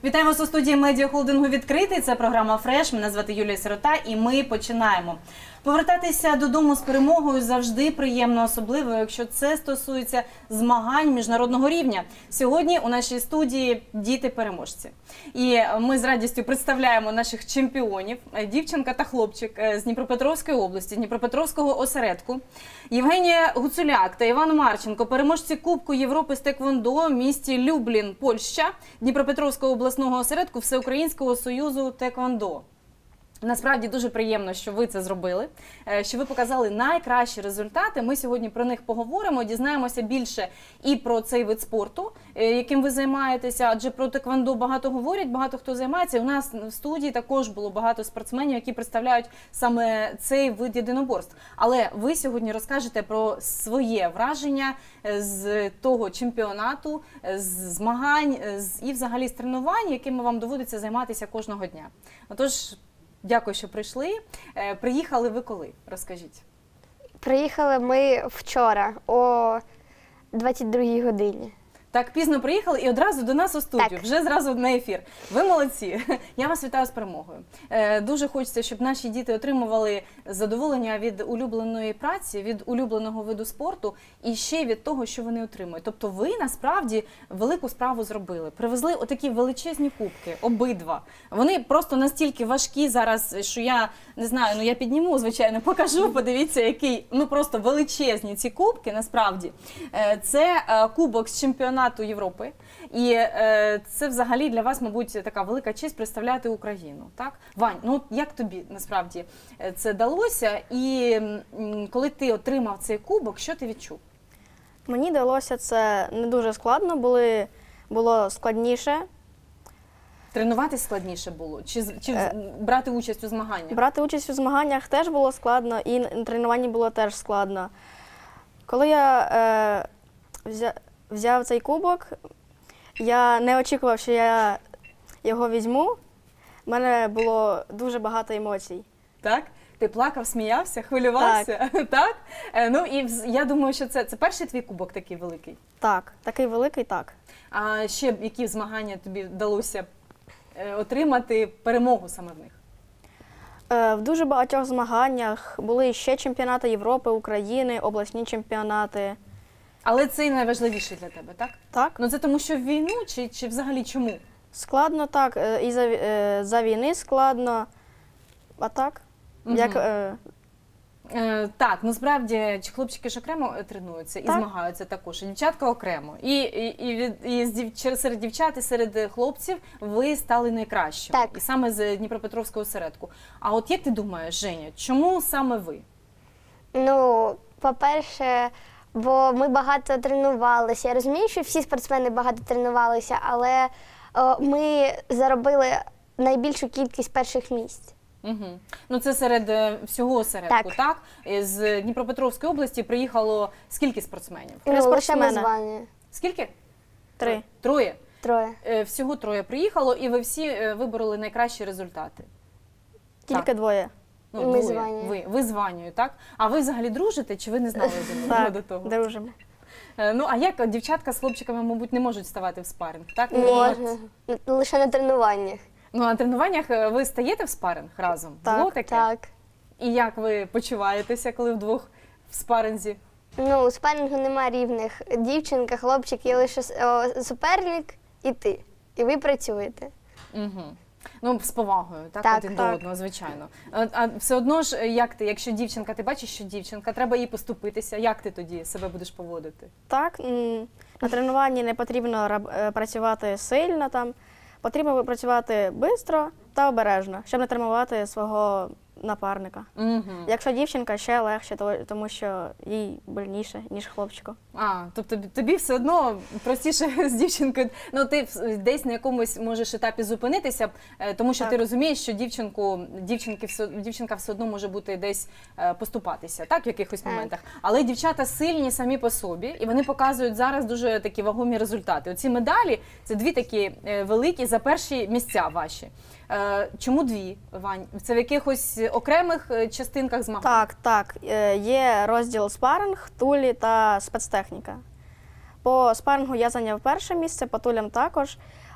Вітаю вас у студії медіахолдингу «Відкритий». Це програма «Фреш». Мене звати Юлія Сирота і ми починаємо. Повертатися додому з перемогою завжди приємно, особливо, якщо це стосується змагань міжнародного рівня. Сьогодні у нашій студії діти-переможці. І ми з радістю представляємо наших чемпіонів, дівчинка та хлопчик з Дніпропетровської області, Дніпропетровського осередку. Євгенія Гуцуляк та Іван Марченко, переможці Кубку Європи з Теквондо в місті Люблін, Польща, Дніпропетровського обласного осередку Всеукраїнського союзу Теквондо. Насправді дуже приємно, що ви це зробили, що ви показали найкращі результати. Ми сьогодні про них поговоримо, дізнаємося більше і про цей вид спорту, яким ви займаєтеся, адже про теквондо багато говорять, багато хто займається. І у нас в студії також було багато спортсменів, які представляють саме цей вид єдиноборств. Але ви сьогодні розкажете про своє враження з того чемпіонату, з змагань і взагалі з тренувань, якими вам доводиться займатися кожного дня. Отож, дякую, що прийшли. Приїхали ви коли? Розкажіть. Приїхали ми вчора о 22-й годині. Так, пізно приїхали і одразу до нас у студію, так. Вже зразу на ефір. Ви молодці. Я вас вітаю з перемогою. Дуже хочеться, щоб наші діти отримували задоволення від улюбленої праці, від улюбленого виду спорту і ще від того, що вони отримують. Тобто ви насправді велику справу зробили. Привезли отакі величезні кубки, обидва. Вони просто настільки важкі зараз, що я не знаю, ну я підніму, звичайно, покажу, подивіться, який, ну просто величезні ці кубки, насправді. Це кубок з чемпіонату Європи. І це взагалі для вас, мабуть, така велика честь представляти Україну. Так? Вань, ну як тобі насправді це далося? І коли ти отримав цей кубок, що ти відчув? Мені далося це не дуже складно, було складніше. Тренуватись складніше було? Чи брати участь у змаганнях? Брати участь у змаганнях теж було складно, і на тренуванні було теж складно. Коли я взяв цей кубок, я не очікував, що я його візьму. У мене було дуже багато емоцій. Так? Ти плакав, сміявся, хвилювався? Так. Так? Ну і я думаю, що це перший твій кубок такий великий? Так, такий великий, так. А ще які змагання тобі вдалося отримати перемогу саме в них? В дуже багатьох змаганнях були ще чемпіонати Європи, України, обласні чемпіонати. Але це найважливіше для тебе, так? Так. Ну це тому, що в війну, чи взагалі чому? Складно, так. І за війни складно. А так? Угу. Так, ну справді хлопчики ж окремо тренуються і так. Змагаються також, і дівчатка окремо. І серед дівчат, і серед хлопців ви стали найкращими. Так. І саме з Дніпропетровського осередку. А от як ти думаєш, Женя, чому саме ви? Ну, по-перше, бо ми багато тренувалися. Я розумію, що всі спортсмени багато тренувалися, але ми заробили найбільшу кількість перших місць. Угу. Ну це серед всього осередку, так? З Дніпропетровської області приїхало скільки спортсменів? Ну, лише ми з Ванею. Скільки? 3. Троє? Троє. Всього 3 приїхало, і ви всі вибороли найкращі результати? Тільки 2. Ну, ми з Ванею. Ви з Ванею, так? А ви взагалі дружите, чи ви не знали до того? Так, дружимо. Ну, а як дівчатка з хлопчиками, мабуть, не можуть ставати в спаринг, так? Можна. Лише на тренуваннях. Ну, на тренуваннях ви стаєте в спаринг разом? Так, було таке? Так. І як ви почуваєтеся, коли вдвох в спаринзі? Ну, у спарингу немає рівних. Дівчинка, хлопчик, є лише суперник і ти. І ви працюєте. Угу. Ну, з повагою, так? Так, Один так. до одного, звичайно. А все одно ж, як ти, якщо дівчинка, ти бачиш, що дівчинка, треба їй поступитися, як ти тоді себе будеш поводити? Так, на тренуванні не потрібно працювати сильно, там. Потрібно працювати швидко та обережно, щоб не травмувати свого напарника. Угу. Якщо дівчинка, ще легше, тому що їй больніше, ніж хлопчику. Тобто тобі все одно простіше з дівчинкою, ну ти десь на якомусь можеш етапі зупинитися, тому що так. Ти розумієш, що дівчинка все одно може бути десь поступатися, так, в якихось моментах. Але дівчата сильні самі по собі, і вони показують зараз дуже такі вагомі результати. Оці медалі, це 2 такі великі за перші місця ваші. Чому 2, Вань? Це в якихось окремих частинках змагань? Так, так. Є розділ спаринг, тулі та спецтехніка. По спарингу я зайняв 1-е місце, по тулям також.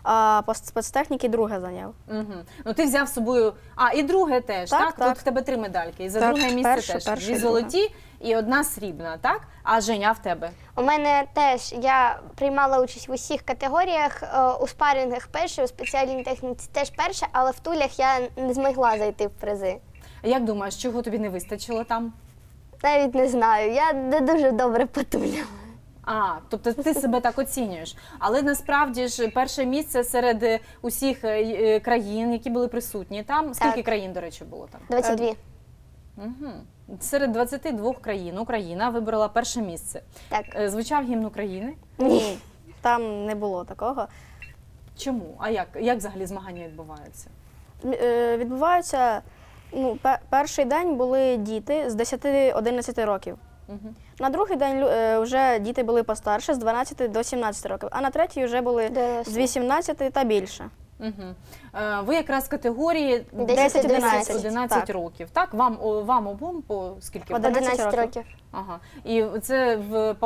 а по спецтехніці друге зайняв. Угу. Ну ти взяв з собою, і друге теж, так? Так, так. Тут в тебе 3 медальки, і за Так, друге місце теж. перше, 2 золоті і 1 срібна, так? А Женя, в тебе? У мене теж, я приймала участь в усіх категоріях, у спарингах перше, у спеціальній техніці теж перше, але в тулях я не змогла зайти в призи. А як думаєш, чого тобі не вистачило там? Навіть не знаю, я не дуже добре потуляла. Тобто ти себе так оцінюєш. Але насправді ж перше місце серед усіх країн, які були присутні там. Скільки Так. країн, до речі, було там? 22. Угу. Серед 22 країн Україна вибрала перше місце. Так. Звучав гімн України? Ні, там не було такого. Чому? А як взагалі змагання відбуваються? Відбуваються, перший день були діти з 10-11 років. Угу. На другий день вже діти були постарше, з 12 до 17 років, а на третій вже були з 18 та більше. Угу. Ви якраз категорії 10-11 так. років. Так? Вам обом по скільки? 11 років. Ага. І це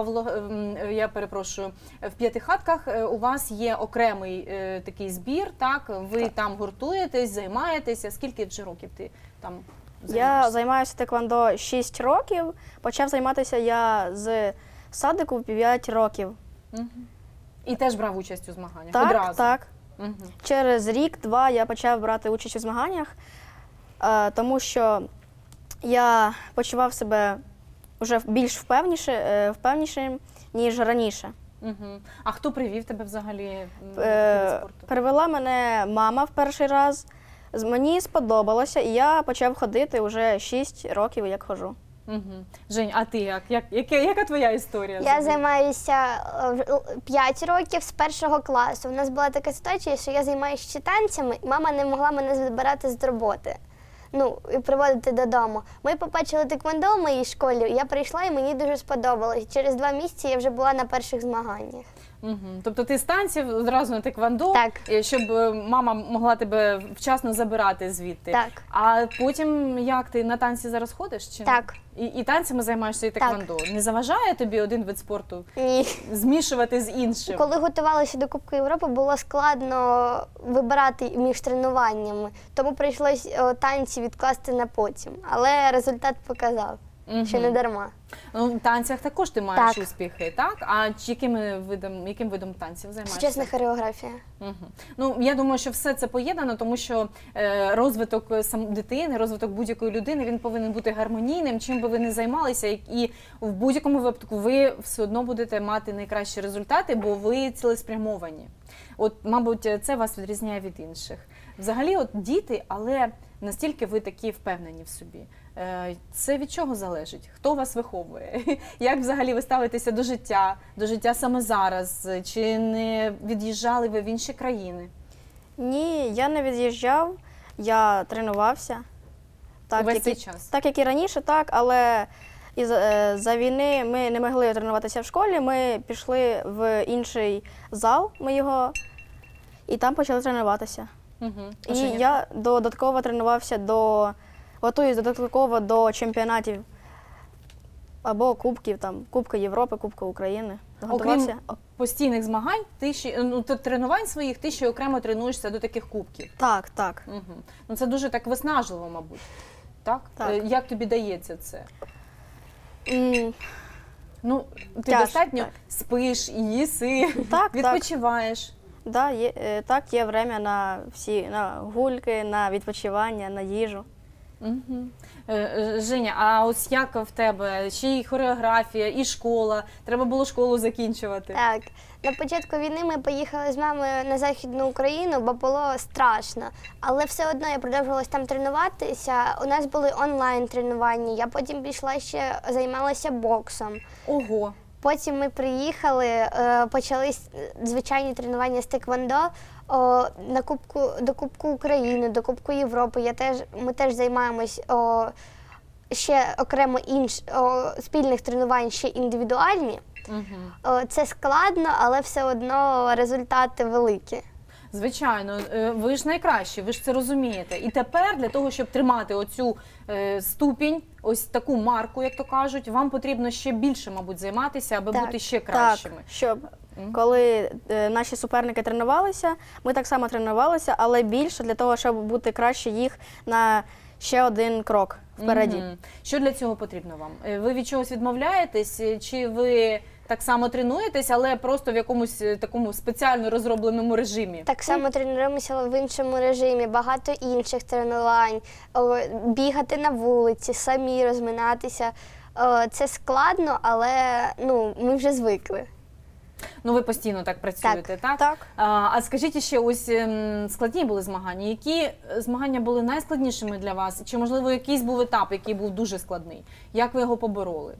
я перепрошую, в П'ятихатках у вас є окремий такий збір, так? Ви там гуртуєтесь, займаєтеся. Скільки вже років ти там займаєшся? Я займаюся теквондо 6 років, почав займатися я з садику в 5 років. Угу. І теж брав участь у змаганнях? Так, одразу? так. Угу. Через рік-два я почав брати участь у змаганнях, тому що я почував себе вже більш впевнішим, ніж раніше. Угу. А хто привів тебе взагалі в вид спорту? Привела мене мама в перший раз, мені сподобалося, і я почав ходити вже 6 років, як ходжу. Угу. Жень, а ти як? Яка твоя історія? Я займаюся 5 років з 1 класу. У нас була така ситуація, що я займаюся ще танцями, і мама не могла мене забирати з роботи. І приводити додому. Ми побачили теквондо в моїй школі, я прийшла і мені дуже сподобалось. Через 2 місяці я вже була на перших змаганнях. Угу. Тобто ти з танців одразу на теквондо, Так. щоб мама могла тебе вчасно забирати звідти. Так. А потім як ти на танці зараз ходиш? Чи Так. І танцями займаєшся, і теквондо? Не заважає тобі один вид спорту Ні. змішувати з іншим? Коли готувалася до Кубку Європи, було складно вибирати між тренуваннями, тому прийшлось танці відкласти на потім. Але результат показав, що не дарма. В танцях також ти маєш Так. успіхи, так? А яким видом танців займаєшся? Сучасна хореографія. Угу. Я думаю, що все це поєднано, тому що розвиток дитини, розвиток будь-якої людини, він повинен бути гармонійним, чим би ви не займалися, і в будь-якому випадку ви все одно будете мати найкращі результати, бо ви цілеспрямовані. Мабуть, це вас відрізняє від інших. Взагалі, діти, але настільки ви такі впевнені в собі. Це від чого залежить? Хто вас виховує? Як взагалі ви ставитеся до життя саме зараз? Чи не від'їжджали ви в інші країни? Ні, я не від'їжджав, я тренувався. Увесь цей час? Так, як і раніше, так, але із-за війни ми не могли тренуватися в школі, ми пішли в інший зал, і там почали тренуватися. Угу. І я додатково тренувався готуюсь додатково до чемпіонатів або кубків, Кубка Європи, Кубка України. Окрім постійних змагань, тренувань своїх, ти ще окремо тренуєшся до таких кубків. Так, так. Угу. Це дуже так виснажливо, мабуть. Так? Так. Як тобі дається це? М, Ти достатньо спиш, їси, Так, відпочиваєш. Да, є время на гульки, на відпочивання, на їжу. Угу. Женя, а ось як в тебе? Ще й хореографія, і школа. Треба було школу закінчувати. Так. На початку війни ми поїхали з мамою на Західну Україну, бо було страшно. Але все одно я продовжувала там тренуватися. У нас були онлайн-тренування. Я потім пішла ще, займалася боксом. Ми Потім ми приїхали, почались звичайні тренування з теквондо до Кубку України, до Кубку Європи. Ми теж займаємось ще окремо спільних тренувань, ще індивідуальні. Угу. Це складно, але все одно результати великі. Звичайно, ви ж найкращі, ви ж це розумієте. І тепер для того, щоб тримати оцю ступінь, ось таку марку, як то кажуть, вам потрібно ще більше, мабуть, займатися, аби бути ще кращими. Так, Коли наші суперники тренувалися, ми так само тренувалися, але більше для того, щоб бути краще їх на ще один крок впереді. Що для цього потрібно вам? Ви від чогось відмовляєтесь, чи ви так само тренуєтесь, але просто в якомусь такому спеціально розробленому режимі? Так само тренуємося, але в іншому режимі, багато інших тренувань, бігати на вулиці, самі розминатися. Це складно, але ми вже звикли. Ну, ви постійно так працюєте, так? Так. А скажіть ще, ось складні були змагання. Які змагання були найскладнішими для вас? Чи, можливо, якийсь був етап, який був дуже складний? Як ви його побороли?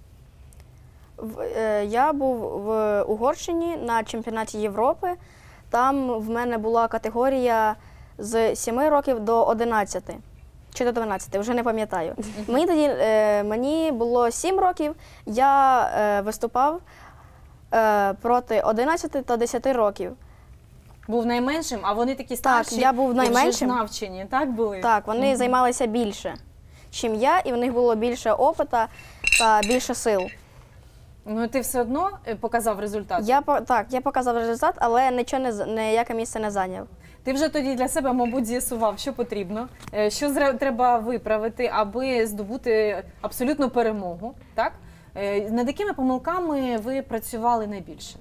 Я був в Угорщині на чемпіонаті Європи. Там в мене була категорія з 7 років до 11. Чи до 12, вже не пам'ятаю. Мені було 7 років, я виступав проти 11 та 10 років. Був найменшим, а вони такі старші, Так, я був найменшим. І вже навчені, так були? Так, вони займалися більше, ніж я, і в них було більше опиту та більше сил. Ну, ти все одно показав результат? Я показав результат, але ніяке місце не зайняв. Ти вже тоді для себе, мабуть, з'ясував, що потрібно, що треба виправити, аби здобути абсолютну перемогу, так? Над якими помилками ви працювали найбільше?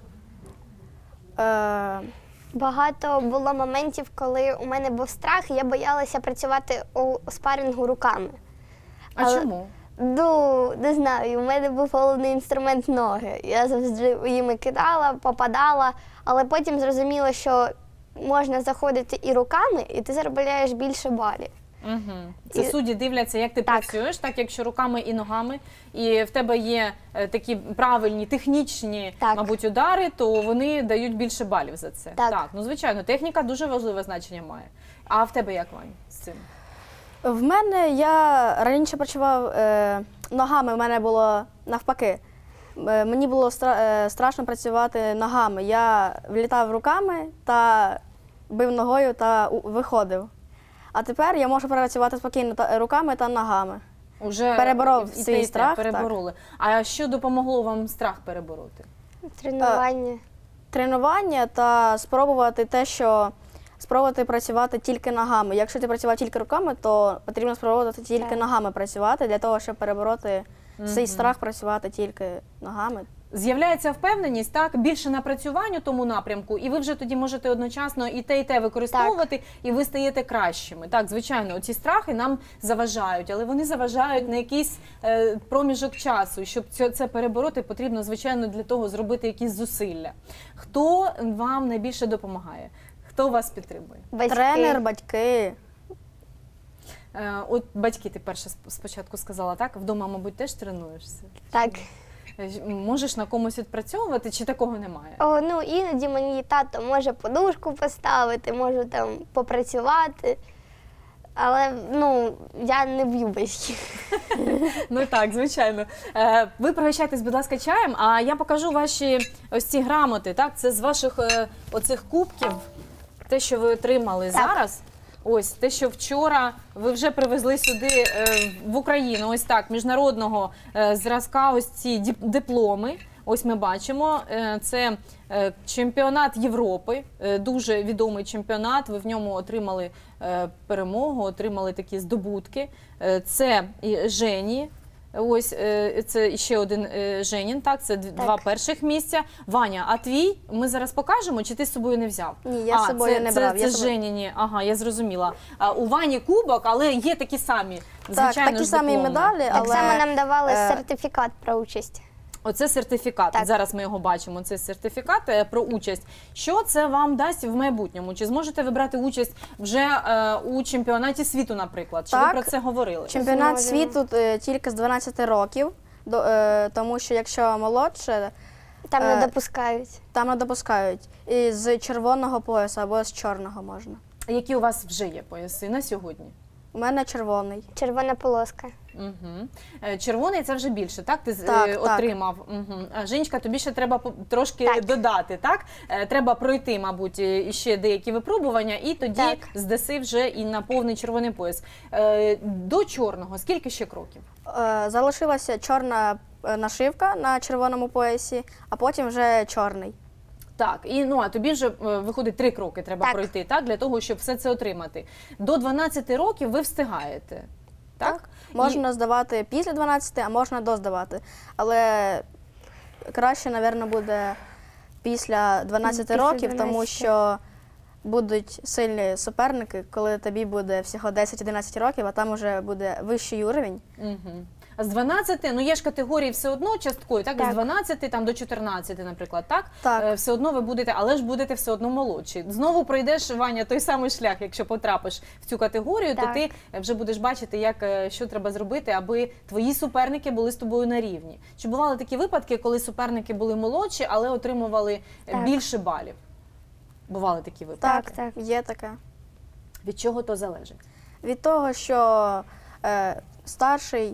Багато було моментів, коли у мене був страх, і я боялася працювати у спарингу руками. Чому? Не знаю, у мене був головний інструмент ноги. Я завжди їми кидала, попадала, але потім зрозуміла, що можна заходити і руками, і ти заробляєш більше балів. Це судді дивляться, як ти працюєш, так, якщо руками і ногами, і в тебе є такі правильні, технічні, мабуть, удари, то вони дають більше балів за це. Так, ну, звичайно, техніка дуже важливе значення має. А в тебе як, Вань, з цим? В мене, я раніше працював ногами, в мене було навпаки. Мені було страшно працювати ногами. Я влітав руками та бив ногою та виходив. А тепер я можу працювати спокійно руками та ногами. Уже переборов свій страх. Перебороли. А що допомогло вам страх перебороти? Тренування. Тренування та спробувати працювати тільки ногами. Якщо ти працював тільки руками, то потрібно спробувати тільки ногами працювати, для того, щоб перебороти цей страх працювати тільки ногами. З'являється впевненість, так, більше напрацювань у тому напрямку, і ви вже тоді можете одночасно і те використовувати, і ви стаєте кращими. Так, звичайно, ці страхи нам заважають, але вони заважають на якийсь проміжок часу. Щоб це перебороти, потрібно, звичайно, для того зробити якісь зусилля. Хто вам найбільше допомагає? Хто вас підтримує? Батьки. Тренер, батьки. От батьки, ти перше спочатку сказала, так? Вдома, мабуть, теж тренуєшся? Так. Можеш на комусь відпрацьовувати, чи такого немає? Іноді мені тато може подушку поставити, можу там попрацювати, але я не б'ю батьків. Ну так, звичайно. Ви пригощайтесь, будь ласка, чаєм, а я покажу ваші ось ці грамоти, так? Це з ваших оцих кубків, те, що ви отримали зараз. Ось, те, що вчора ви вже привезли сюди в Україну, ось так, міжнародного зразка, ось ці дипломи. Ось ми бачимо, це чемпіонат Європи, дуже відомий чемпіонат, ви в ньому отримали перемогу, отримали такі здобутки. Це Жені. Ось це ще один Женін, так, це два перших місця. Ваня, а твій ми зараз покажемо, чи ти з собою не взяв? Ні, я з собою не брав. Це Женіні, ага, я зрозуміла. У Вані кубок, але є такі самі, звичайно, так, такі самі медалі, але... Так само нам давали сертифікат про участь. Оце сертифікат, зараз ми його бачимо, це сертифікат про участь. Що це вам дасть в майбутньому? Чи зможете ви брати участь вже у чемпіонаті світу, наприклад? Чи ви про це говорили? Чемпіонат світу тільки з 12 років, тому що якщо молодше... Там не допускають. Там не допускають. І з червоного пояса або з чорного можна. Які у вас вже є пояси на сьогодні? У мене червоний. Червона полоска. Угу. Червоний – це вже більше, так? Ти отримав. Угу. Женечка, тобі ще треба трошки додати, так? Треба пройти, мабуть, ще деякі випробування, і тоді здаси вже і на повний червоний пояс. До чорного скільки ще кроків? Залишилася чорна нашивка на червоному поясі, а потім вже чорний. Так, і а тобі вже виходить 3 кроки треба Так. пройти, так, для того, щоб все це отримати. До 12 років ви встигаєте, так? Можна здавати після 12, а можна доздавати. Але краще, мабуть, буде після 12 Після років, тому 12. що будуть сильні суперники, коли тобі буде всього 10-11 років, а там вже буде вищий уровень. Угу. А з 12, є ж категорії все одно часткові, так? Так. З 12 там, до 14, наприклад, так? Так. Все одно ви будете, але ж будете все одно молодші. Знову пройдеш, Ваня, той самий шлях, якщо потрапиш в цю категорію, то Так. ти вже будеш бачити, що треба зробити, аби твої суперники були з тобою на рівні. Чи бували такі випадки, коли суперники були молодші, але отримували Так. більше балів? Бували такі випадки? Так. Є таке. Від чого то залежить? Від того, що старший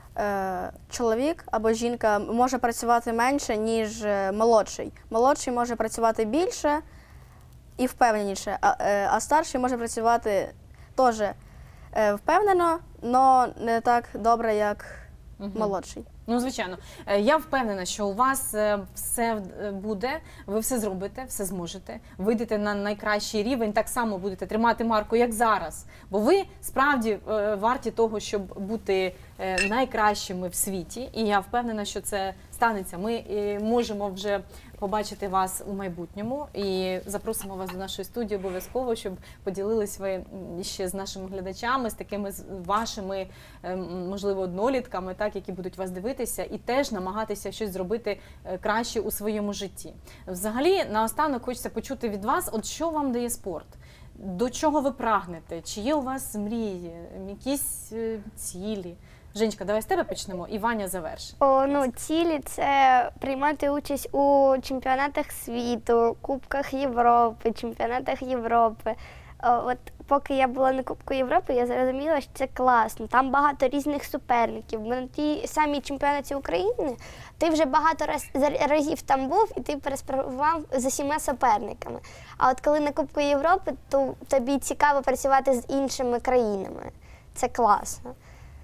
чоловік або жінка може працювати менше, ніж молодший. Молодший може працювати більше і впевненіше, а старший може працювати теж впевнено, але не так добре, як молодший. Ну, звичайно. Я впевнена, що у вас все буде, ви все зробите, все зможете, вийдете на найкращий рівень, так само будете тримати марку, як зараз. Бо ви справді варті того, щоб бути найкращими в світі. І я впевнена, що це станеться. Ми можемо вже побачити вас у майбутньому і запросимо вас до нашої студії обов'язково, щоб поділились ви ще з нашими глядачами, з такими вашими, можливо, однолітками, так, які будуть вас дивитися, і теж намагатися щось зробити краще у своєму житті. Взагалі, наостанок хочеться почути від вас, от що вам дає спорт? До чого ви прагнете? Чи є у вас мрії, якісь цілі? Женечка, давай з тебе почнемо, і Ваня завершить. Цілі – це приймати участь у чемпіонатах світу, Кубках Європи, чемпіонатах Європи. От поки я була на Кубку Європи, я зрозуміла, що це класно. Там багато різних суперників. На тій самій чемпіонаті України ти вже багато разів там був, і ти переспівав з усіма суперниками. А от коли на Кубку Європи, то тобі цікаво працювати з іншими країнами. Це класно.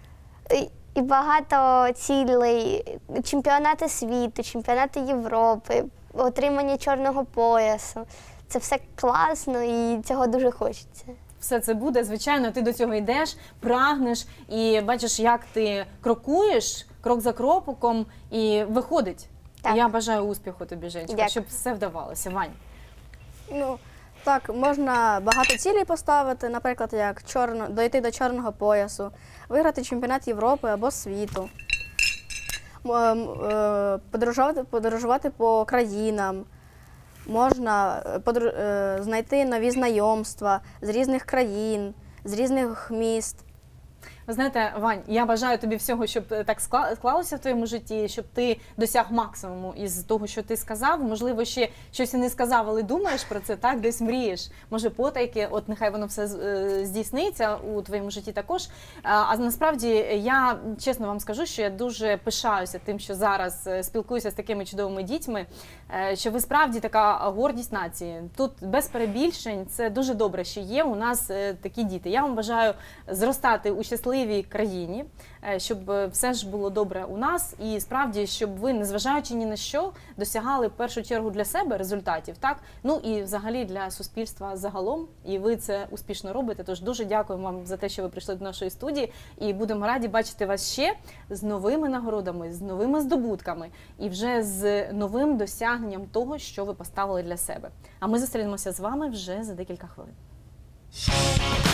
І багато цілей, чемпіонати світу, чемпіонати Європи, отримання чорного поясу. Це все класно і цього дуже хочеться. Все це буде, звичайно, ти до цього йдеш, прагнеш і бачиш, як ти крокуєш, крок за кроком, і виходить. Так. Я бажаю успіху тобі, Женечка, Дякую. щоб все вдавалося. Вань. Так, можна багато цілей поставити, наприклад, як дойти до чорного поясу, виграти чемпіонат Європи або світу, подорожувати по країнам, можна знайти нові знайомства з різних країн, з різних міст. Ви знаєте, Вань, я бажаю тобі всього, щоб так склалося в твоєму житті, щоб ти досяг максимуму із того, що ти сказав. Можливо, ще щось і не сказав, але думаєш про це, так, десь мрієш. Може, потайки, от нехай воно все здійсниться у твоєму житті також. А насправді, я чесно вам скажу, що я дуже пишаюся тим, що зараз спілкуюся з такими чудовими дітьми, що ви справді така гордість нації. Тут без перебільшень, це дуже добре, що є у нас такі діти. Я вам бажаю зростати у щасливій країні, щоб все ж було добре у нас, і справді, щоб ви, незважаючи ні на що, досягали в першу чергу для себе результатів, так? Ну і взагалі для суспільства загалом, і ви це успішно робите, тож дуже дякую вам за те, що ви прийшли до нашої студії, і будемо раді бачити вас ще з новими нагородами, з новими здобутками, і вже з новим досягненням того, що ви поставили для себе. А ми зустрінемося з вами вже за декілька хвилин.